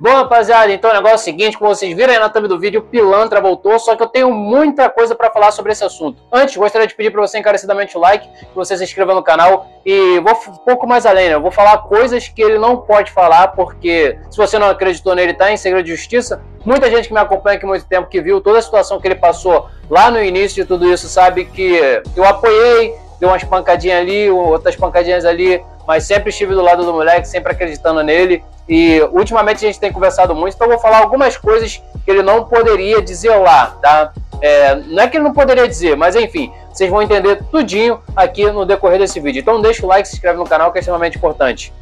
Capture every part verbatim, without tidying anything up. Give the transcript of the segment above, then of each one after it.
Bom, rapaziada, então o negócio é o seguinte, como vocês viram aí na thumb do vídeo, o Pilantra voltou, só que eu tenho muita coisa pra falar sobre esse assunto. Antes, gostaria de pedir pra você encarecidamente o like, que você se inscreva no canal e vou um pouco mais além, né? Eu vou falar coisas que ele não pode falar, porque se você não acreditou nele, tá em segredo de justiça. Muita gente que me acompanha aqui há muito tempo, que viu toda a situação que ele passou lá no início de tudo isso, sabe que eu apoiei, dei umas pancadinhas ali, outras pancadinhas ali, mas sempre estive do lado do moleque, sempre acreditando nele. E ultimamente a gente tem conversado muito, então eu vou falar algumas coisas que ele não poderia dizer lá, tá? É, não é que ele não poderia dizer, mas enfim, vocês vão entender tudinho aqui no decorrer desse vídeo. Então deixa o like, se inscreve no canal, que é extremamente importante.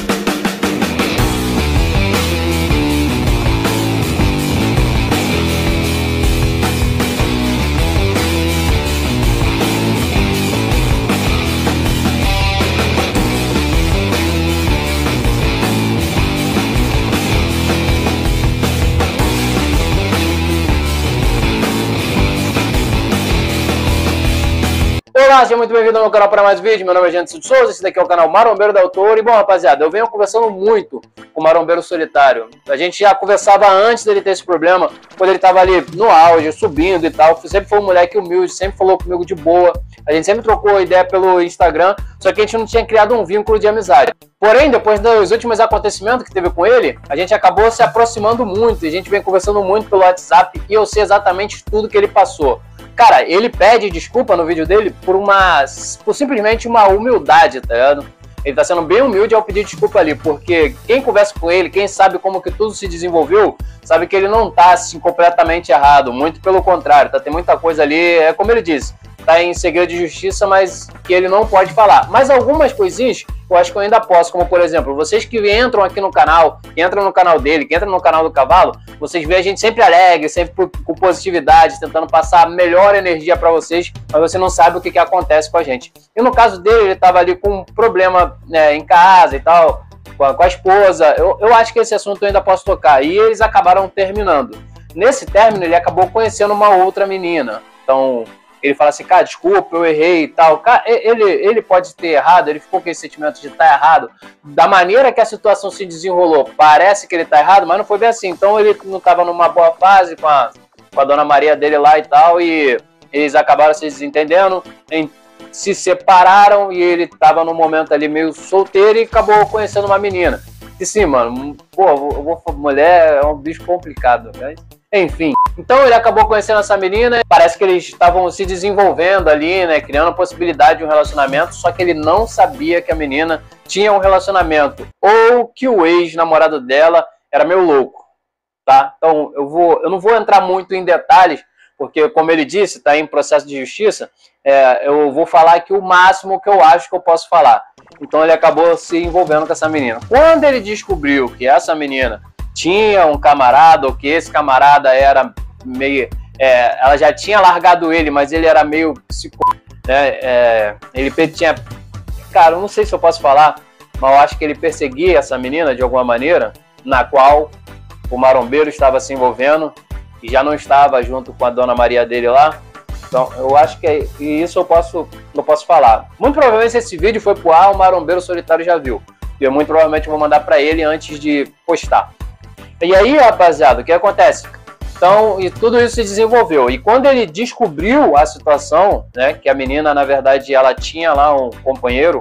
Olá, seja muito bem-vindo ao meu canal para mais vídeo. Meu nome é Gênesis de Souza, esse daqui é o canal Marombeiro da Autor. E bom, rapaziada, eu venho conversando muito com o Marombeiro Solitário. A gente já conversava antes dele ter esse problema, quando ele estava ali no auge, subindo e tal. Sempre foi um moleque humilde, sempre falou comigo de boa. A gente sempre trocou ideia pelo Instagram, só que a gente não tinha criado um vínculo de amizade. Porém, depois dos últimos acontecimentos que teve com ele, a gente acabou se aproximando muito. E a gente vem conversando muito pelo WhatsApp e eu sei exatamente tudo que ele passou. Cara, ele pede desculpa no vídeo dele por uma, por simplesmente uma humildade, tá ligado? Ele tá sendo bem humilde ao pedir desculpa ali, porque quem conversa com ele, quem sabe como que tudo se desenvolveu, sabe que ele não tá assim completamente errado, muito pelo contrário, tá? Tem muita coisa ali, é como ele disse, tá em segredo de justiça, mas que ele não pode falar. Mas algumas coisinhas eu acho que eu ainda posso, como por exemplo, vocês que entram aqui no canal, que entram no canal dele, que entram no canal do Cavalo, vocês veem a gente sempre alegre, sempre com positividade, tentando passar a melhor energia para vocês, mas você não sabe o que, que acontece com a gente. E no caso dele, ele tava ali com um problema, né, em casa e tal, com a, com a esposa. Eu, eu acho que esse assunto eu ainda posso tocar. E eles acabaram terminando. Nesse término, ele acabou conhecendo uma outra menina. Então ele fala assim, cara, desculpa, eu errei e tal. Cara, ele, ele pode ter errado, ele ficou com esse sentimento de estar errado. Da maneira que a situação se desenrolou, parece que ele está errado, mas não foi bem assim. Então ele não estava numa boa fase com a, com a dona Maria dele lá e tal, e eles acabaram se desentendendo, em, se separaram, e ele estava num momento ali meio solteiro e acabou conhecendo uma menina. E sim, mano, pô, eu vou, mulher é um bicho complicado, né? Enfim, então ele acabou conhecendo essa menina, parece que eles estavam se desenvolvendo ali, né, criando a possibilidade de um relacionamento, só que ele não sabia que a menina tinha um relacionamento, ou que o ex-namorado dela era meio louco, tá? Então eu, vou, eu não vou entrar muito em detalhes, porque como ele disse, tá em processo de justiça, é, eu vou falar aqui o máximo que eu acho que eu posso falar. Então ele acabou se envolvendo com essa menina. Quando ele descobriu que essa menina tinha um camarada, ou que esse camarada era meio... É, ela já tinha largado ele, mas ele era meio psicó, né? É, ele tinha... Cara, eu não sei se eu posso falar, mas eu acho que ele perseguia essa menina de alguma maneira, na qual o marombeiro estava se envolvendo e já não estava junto com a dona Maria dele lá. Então, eu acho que é, e isso eu posso, eu posso falar. Muito provavelmente esse vídeo foi pro ar, o Marombeiro Solitário já viu. E eu muito provavelmente vou mandar para ele antes de postar. E aí, rapaziada, o que acontece? Então, e tudo isso se desenvolveu. E quando ele descobriu a situação, né, que a menina, na verdade, ela tinha lá um companheiro,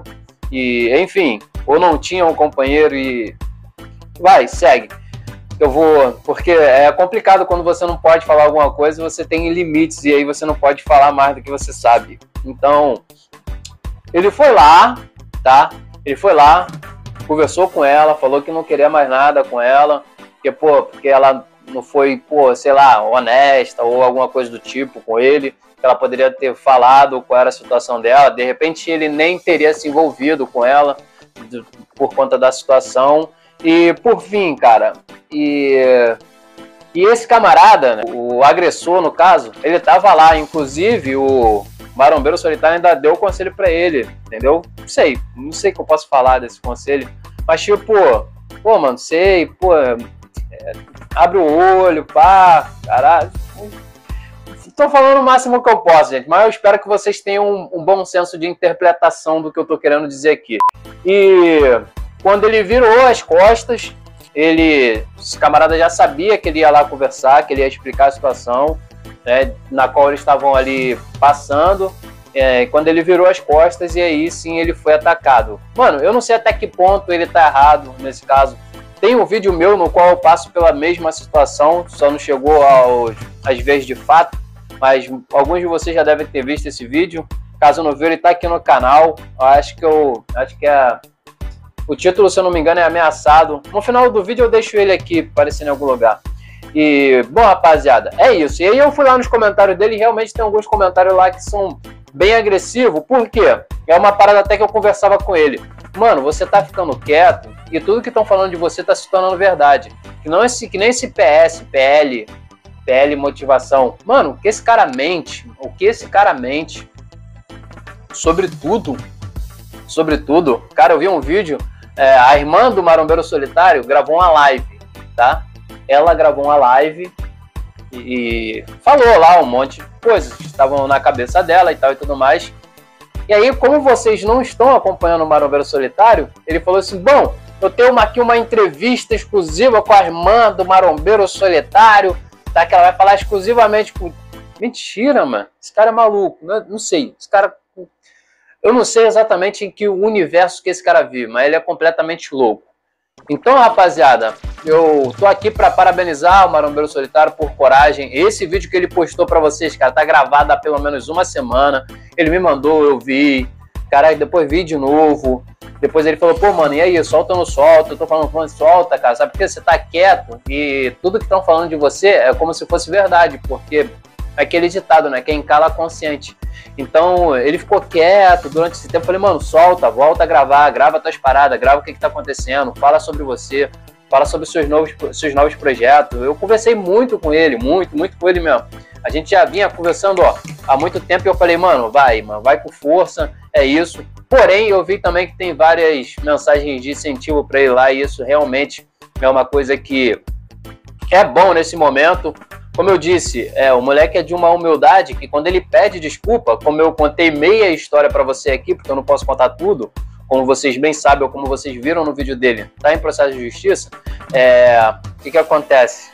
e, enfim, ou não tinha um companheiro e... Vai, segue. Eu vou... Porque é complicado quando você não pode falar alguma coisa, você tem limites, e aí você não pode falar mais do que você sabe. Então, ele foi lá, tá? Ele foi lá, conversou com ela, falou que não queria mais nada com ela, porque, pô, porque ela não foi, pô, sei lá, honesta ou alguma coisa do tipo com ele, que ela poderia ter falado qual era a situação dela, de repente ele nem teria se envolvido com ela por conta da situação. E por fim, cara, e, e esse camarada, né, o agressor no caso, ele tava lá, inclusive o Marombeiro Solitário ainda deu o conselho pra ele, entendeu? Não sei, não sei o que eu posso falar desse conselho, mas tipo, pô, mano, sei, pô, é, abre o olho, pá, caralho. Tô falando o máximo que eu posso, gente, mas eu espero que vocês tenham um, um bom senso de interpretação do que eu tô querendo dizer aqui. E quando ele virou as costas, ele, esse camarada já sabia que ele ia lá conversar, que ele ia explicar a situação, né, na qual eles estavam ali passando, é, quando ele virou as costas, e aí sim ele foi atacado. Mano, eu não sei até que ponto ele tá errado nesse caso. Tem um vídeo meu no qual eu passo pela mesma situação, só não chegou aos, às vezes de fato, mas alguns de vocês já devem ter visto esse vídeo. Caso não viu, ele tá aqui no canal. Eu acho que eu acho que é o título, se eu não me engano, é Ameaçado. No final do vídeo eu deixo ele aqui aparecendo em algum lugar. E, bom, rapaziada, é isso. E aí eu fui lá nos comentários dele e realmente tem alguns comentários lá que são bem agressivos. Por quê? É uma parada até que eu conversava com ele. Mano, você tá ficando quieto e tudo que estão falando de você tá se tornando verdade. Que, não esse, que nem esse P S, P L, P L motivação. Mano, o que esse cara mente, o que esse cara mente, sobretudo, sobretudo, cara, eu vi um vídeo, é, a irmã do Marombeiro Solitário gravou uma live, tá? Ela gravou uma live e, e falou lá um monte de coisas que estavam na cabeça dela e tal e tudo mais. E aí, como vocês não estão acompanhando o Marombeiro Solitário, ele falou assim, bom, eu tenho aqui uma entrevista exclusiva com a irmã do Marombeiro Solitário, tá? Que ela vai falar exclusivamente com... Mentira, mano. Esse cara é maluco. Não, não sei. Esse cara... Eu não sei exatamente em que universo que esse cara vive, mas ele é completamente louco. Então, rapaziada, eu tô aqui para parabenizar o Marombeiro Solitário por coragem. Esse vídeo que ele postou para vocês, cara, tá gravado há pelo menos uma semana. Ele me mandou, eu vi. Cara, depois vi de novo. Depois ele falou, pô, mano, e aí, solta ou não solta? Eu tô falando, falando, solta, cara. Sabe por quê? Você tá quieto e tudo que estão falando de você é como se fosse verdade, porque é aquele ditado, né? Quem cala consciente. Então, ele ficou quieto durante esse tempo. Eu falei, mano, solta, volta a gravar, grava tuas paradas, grava o que que tá acontecendo, fala sobre você, fala sobre seus novos, seus novos projetos. Eu conversei muito com ele, muito, muito com ele mesmo. A gente já vinha conversando, ó, há muito tempo e eu falei, mano, vai, mano, vai com força, é isso. Porém, eu vi também que tem várias mensagens de incentivo para ele lá e isso realmente é uma coisa que é bom nesse momento. Como eu disse, é, o moleque é de uma humildade que quando ele pede desculpa, como eu contei meia história para você aqui, porque eu não posso contar tudo, como vocês bem sabem ou como vocês viram no vídeo dele, tá em processo de justiça, é, o que que acontece?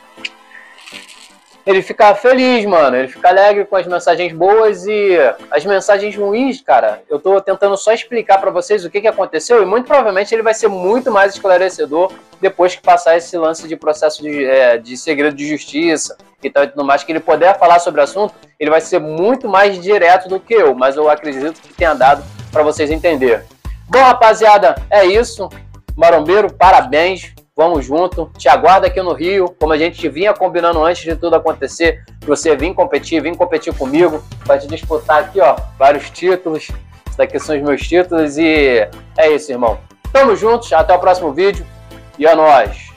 Ele fica feliz, mano, ele fica alegre com as mensagens boas e as mensagens ruins, cara, eu tô tentando só explicar pra vocês o que que aconteceu e muito provavelmente ele vai ser muito mais esclarecedor depois que passar esse lance de processo de, é, de segredo de justiça e tal e tudo mais, que ele puder falar sobre o assunto, ele vai ser muito mais direto do que eu, mas eu acredito que tenha dado pra vocês entenderem. Bom, rapaziada, é isso, Marombeiro, parabéns. Vamos junto, te aguardo aqui no Rio, como a gente vinha combinando antes de tudo acontecer, que você vir competir, vir competir comigo, para te disputar aqui, ó, vários títulos. Esses daqui são os meus títulos e é isso, irmão. Tamo juntos, até o próximo vídeo e é nóis!